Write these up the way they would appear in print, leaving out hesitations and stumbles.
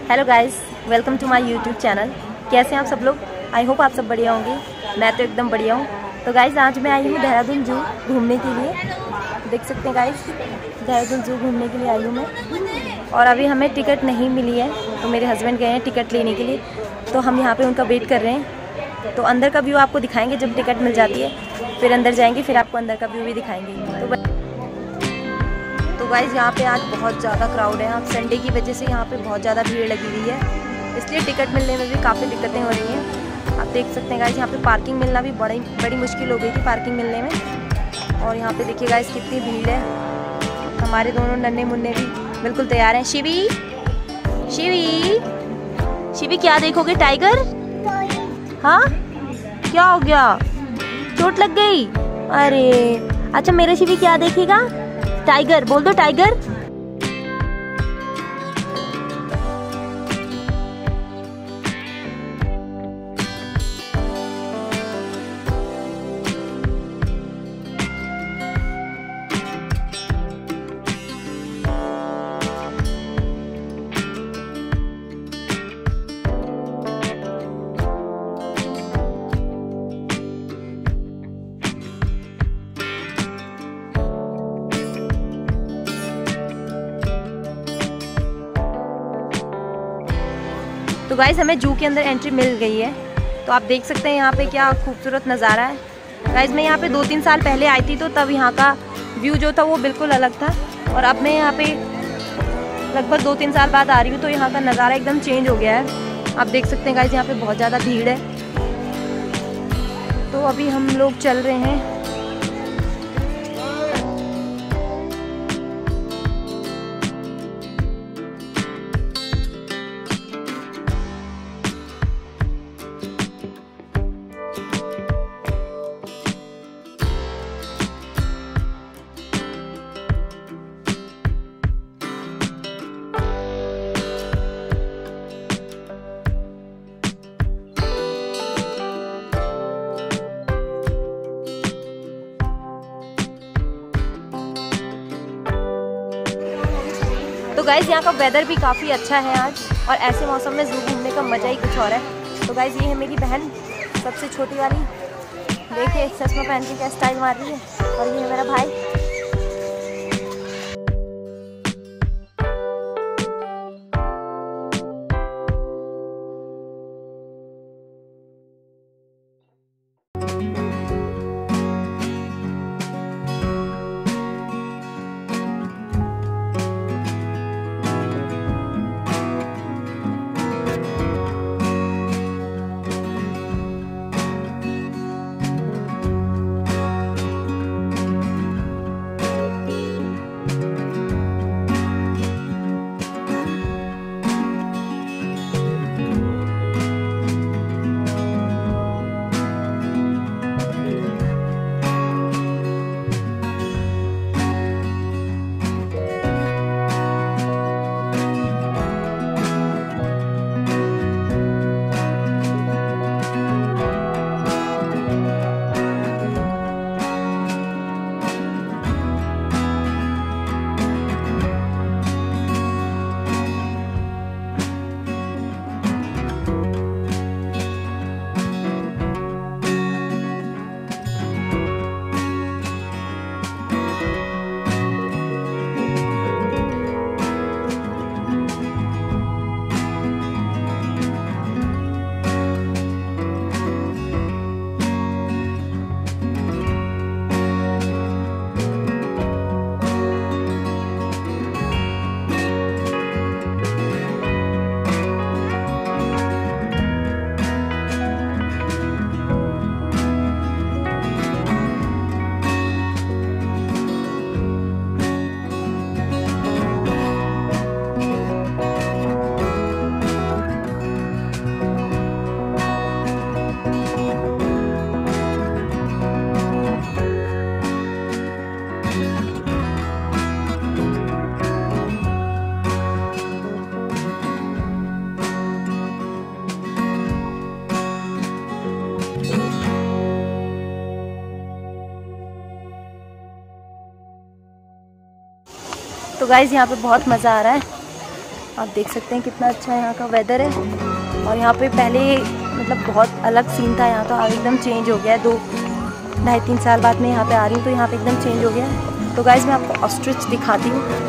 Hello guys, welcome to my YouTube channel. कैसे हैं आप सब लोग? आई होप आप सब बढ़िया होंगे। मैं तो एकदम बढ़िया हूँ। तो गाइस आज मैं आई हूँ देहरादून जू घूमने के लिए। देख सकते हैं गाइस, देहरादून जू घूमने के लिए आई हूँ मैं। और अभी हमें टिकट नहीं मिली है, तो मेरे हस्बैंड गए हैं टिकट लेने के लिए, तो हम यहाँ पर उनका वेट कर रहे हैं। तो अंदर का व्यू आपको दिखाएँगे जब टिकट मिल जाती है, फिर अंदर जाएँगे, फिर आपको अंदर का व्यू भी दिखाएँगे। तो गाइज़ यहाँ पे आज बहुत ज़्यादा क्राउड है। आप संडे की वजह से यहाँ पे बहुत ज़्यादा भीड़ लगी हुई है, इसलिए टिकट मिलने में भी काफ़ी दिक्कतें हो रही हैं। आप देख सकते हैं गाइज़, यहाँ पे पार्किंग मिलना भी बड़ी मुश्किल हो गई थी पार्किंग मिलने में। और यहाँ पे देखिए गाइज़ कितनी भीड़ है। हमारे दोनों नन्हे मुन्ने भी बिल्कुल तैयार हैं। शिवी शिवी शिवी क्या देखोगे? टाइगर? हाँ, क्या हो गया? चोट लग गई? अरे अच्छा, मेरे शिवी क्या देखेगा? टाइगर बोल दो, टाइगर। तो गाइस हमें जू के अंदर एंट्री मिल गई है। तो आप देख सकते हैं यहाँ पे क्या खूबसूरत नज़ारा है। गाइस मैं यहाँ पे 2-3 साल पहले आई थी, तो तब यहाँ का व्यू जो था वो बिल्कुल अलग था। और अब मैं यहाँ पे लगभग 2-3 साल बाद आ रही हूँ, तो यहाँ का नज़ारा एकदम चेंज हो गया है। आप देख सकते हैं गाइस यहाँ पे बहुत ज़्यादा भीड़ है। तो अभी हम लोग चल रहे हैं। तो गाइज़ यहाँ का वेदर भी काफ़ी अच्छा है आज, और ऐसे मौसम में जू घूमने का मज़ा ही कुछ और है। तो गाइज़ ये है मेरी बहन, सबसे छोटी वाली। देखिए चश्मा पहन के क्या स्टाइल मार रही है। और ये है मेरा भाई। तो गाइज़ यहाँ पे बहुत मज़ा आ रहा है। आप देख सकते हैं कितना अच्छा यहाँ का वेदर है। और यहाँ पे पहले मतलब बहुत अलग सीन था यहाँ का, अब एकदम चेंज हो गया है। 2-2.5-3 साल बाद मैं यहाँ पे आ रही हूँ तो यहाँ पे एकदम चेंज हो गया है। तो गाइज़ मैं आपको ऑस्ट्रिच दिखाती हूँ।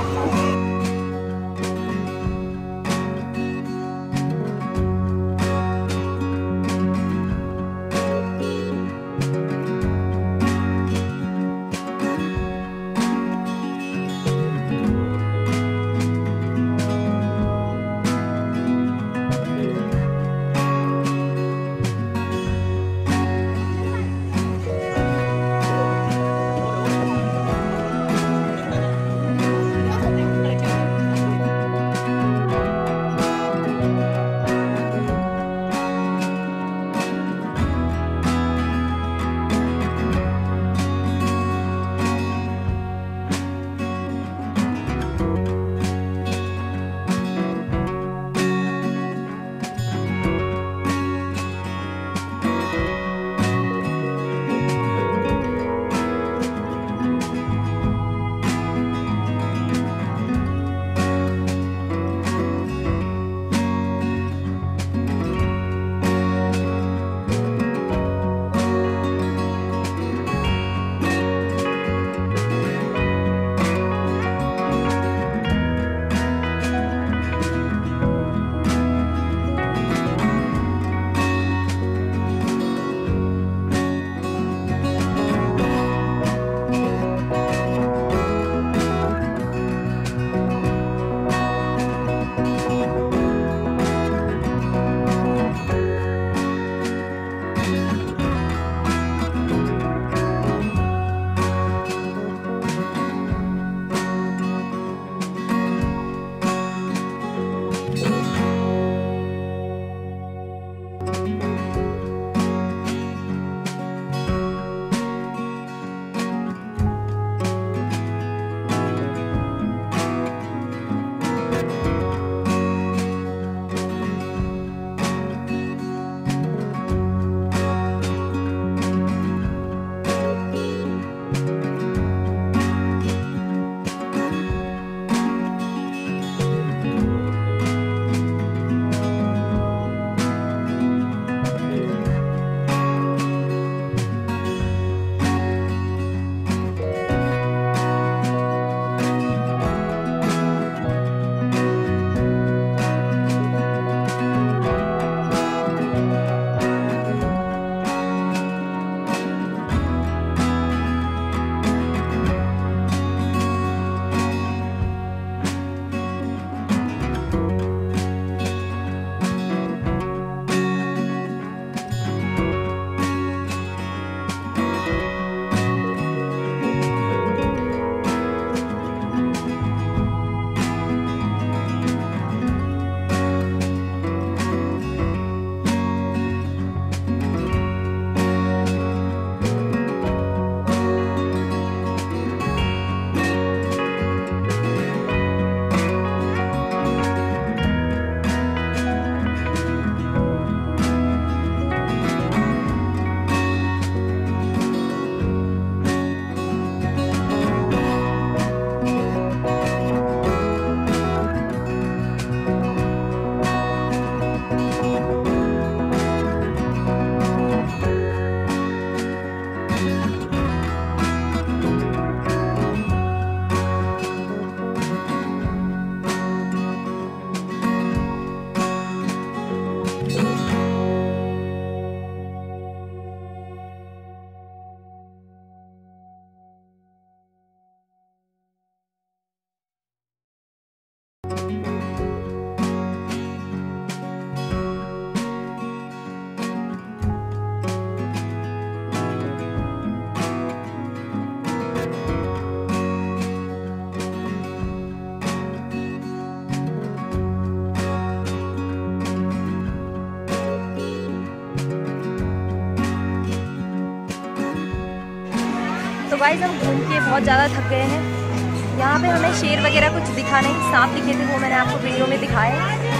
गाइस हम घूम के बहुत ज़्यादा थक गए हैं। यहाँ पे हमें शेर वगैरह कुछ दिखा नहीं, सांप दिखे थे वो मैंने आपको वीडियो में दिखाए,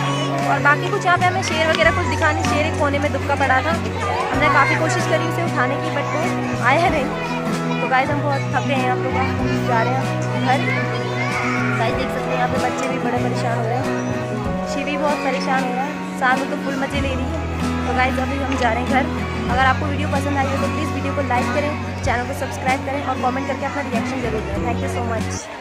और बाकी कुछ यहाँ पे हमें शेर वगैरह कुछ दिखा नहीं। शेर एक कोने में दुबका पड़ा था, हमने काफ़ी कोशिश करी उसे उठाने की बट वो आया नहीं। तो गाइस हम बहुत थक गए हैं, हम लोग जा रहे हैं घर। गाइस देख सकते हैं यहाँ पे बच्चे भी बड़े परेशान हो रहे हैं, शिवी बहुत परेशान हो रहा है, सानू तो फुल मजे ले रही है। तो गाइस अभी हम जा रहे हैं घर। अगर आपको वीडियो पसंद आई हो तो प्लीज़ वीडियो को लाइक करें, चैनल को सब्सक्राइब करें और कमेंट करके अपना रिएक्शन जरूर दें। Thank you so much.